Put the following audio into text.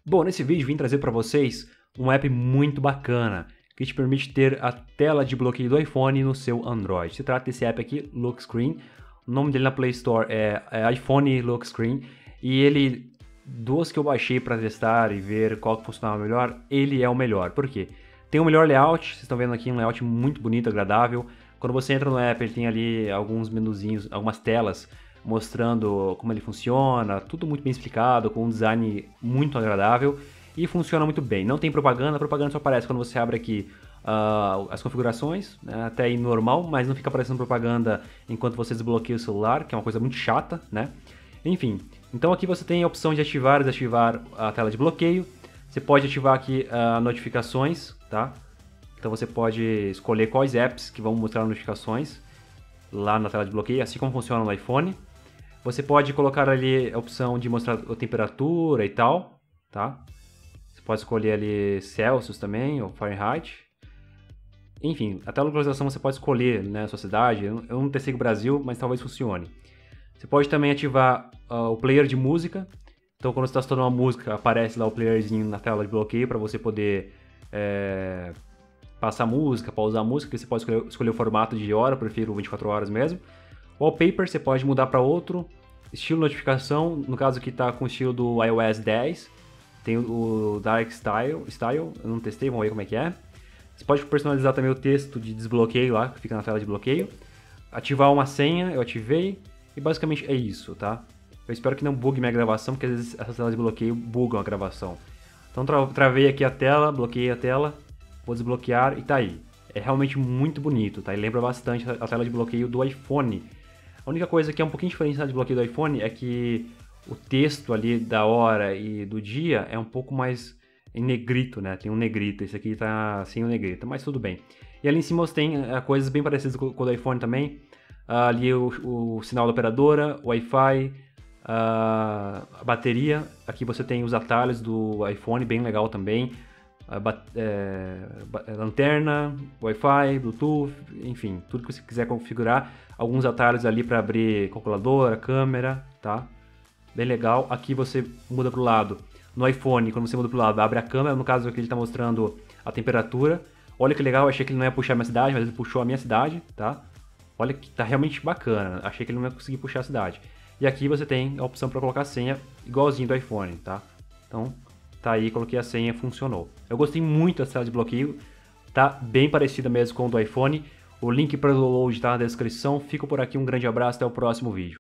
Bom, nesse vídeo vim trazer para vocês um app muito bacana que te permite ter a tela de bloqueio do iPhone no seu Android. Se trata desse app aqui, Lock Screen. O nome dele na Play Store é iPhone Lock Screen e ele, dos que eu baixei para testar e ver qual que funcionava melhor, ele é o melhor. Por quê? Tem o melhor layout, vocês estão vendo aqui um layout muito bonito, agradável. Quando você entra no app, ele tem ali alguns menuzinhos, algumas telas mostrando como ele funciona, tudo muito bem explicado, com um design muito agradável e funciona muito bem. Não tem propaganda, a propaganda só aparece quando você abre aqui as configurações, né, até aí normal, mas não fica aparecendo propaganda enquanto você desbloqueia o celular, que é uma coisa muito chata, né? Enfim, então aqui você tem a opção de ativar e desativar a tela de bloqueio. Você pode ativar aqui notificações, tá? Então você pode escolher quais apps que vão mostrar notificações lá na tela de bloqueio, assim como funciona no iPhone. Você pode colocar ali a opção de mostrar a temperatura e tal, tá? Você pode escolher ali Celsius também, ou Fahrenheit. Enfim, até a localização você pode escolher, né, a sua cidade. Eu não testei o Brasil, mas talvez funcione. Você pode também ativar o player de música. Então quando você está escutando uma música, aparece lá o playerzinho na tela de bloqueio para você poder passar música, pausar a música. Você pode escolher o formato de hora, eu prefiro 24 horas mesmo. Wallpaper você pode mudar para outro. Estilo notificação, no caso aqui está com o estilo do iOS 10. Tem o Dark Style, eu não testei, vamos ver como é que é. Você pode personalizar também o texto de desbloqueio lá, que fica na tela de bloqueio. Ativar uma senha, eu ativei. E basicamente é isso, tá? Eu espero que não bugue minha gravação, porque às vezes essas telas de bloqueio bugam a gravação. Então travei aqui a tela, bloqueei a tela, vou desbloquear e tá aí. É realmente muito bonito, tá? E lembra bastante a tela de bloqueio do iPhone. A única coisa que é um pouquinho diferente da de bloqueio do iPhone é que o texto ali da hora e do dia é um pouco mais em negrito, né? Tem um negrito, esse aqui tá sem o negrito, mas tudo bem. E ali em cima você tem coisas bem parecidas com o do iPhone também. Ali o sinal da operadora, o Wi-Fi, a bateria. Aqui você tem os atalhos do iPhone, bem legal também. Lanterna, Wi-Fi, Bluetooth, enfim, tudo que você quiser configurar. Alguns atalhos ali para abrir calculadora, câmera, tá? Bem legal. Aqui você muda para o lado. No iPhone, quando você muda para o lado, abre a câmera. No caso aqui ele está mostrando a temperatura. Olha que legal, eu achei que ele não ia puxar a minha cidade, mas ele puxou a minha cidade, tá? Olha que tá realmente bacana. Achei que ele não ia conseguir puxar a cidade. E aqui você tem a opção para colocar a senha igualzinho do iPhone, tá? Então, tá aí, coloquei a senha, funcionou. Eu gostei muito dessa tela de bloqueio. Tá bem parecida mesmo com o do iPhone. O link para o download tá na descrição. Fico por aqui, um grande abraço, até o próximo vídeo.